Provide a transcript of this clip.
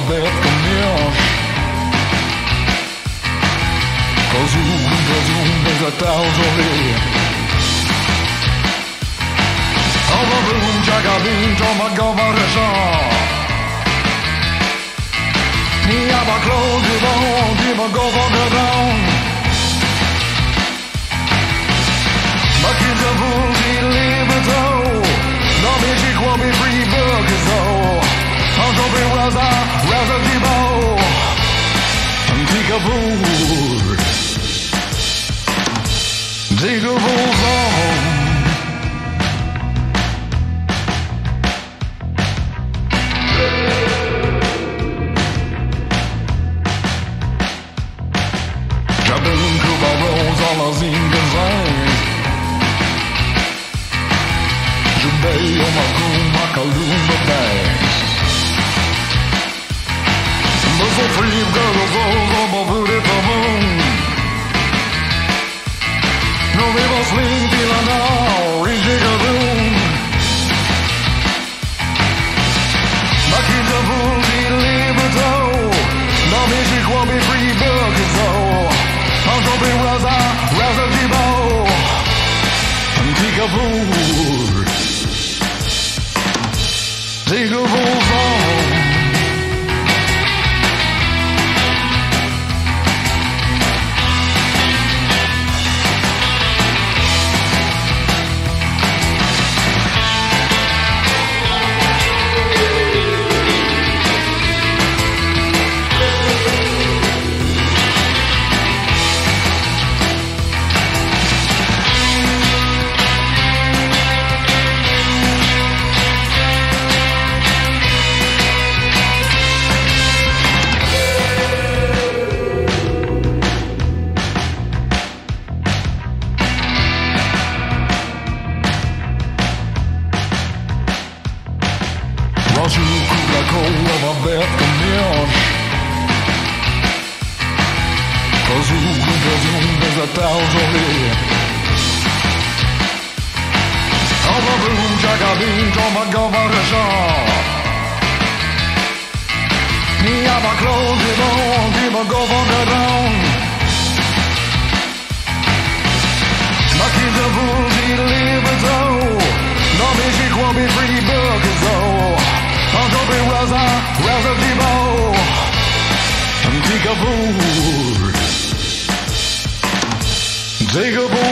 aberto mesmo. Presumo, até o joelho. Over room, Jacobin, Thomas Govaration. Me have a clothes, you don't give a go for the down. My kids are full, they live at home. No music will be free, burgers, though. Uncle be Raza Dibo. And take a fool. Take a fool home. As ingasões Judei uma cuma calumba pés Mas o frio garrosou uma bonita mão Não vivas limpila não, engigadum Daqui da voo de libertou Não me chico me free burgers Uncle be Raza Dibo Take a fool Take a fool's home Presumo, até o joelho. Over room, Jacobin, Thomas Govaration. Me have a clothes, you don't give a go for the down. My kids are full, they live at home. No music will be free burgers, though. Uncle be Raza Dibo. Take a fool. Take a fool.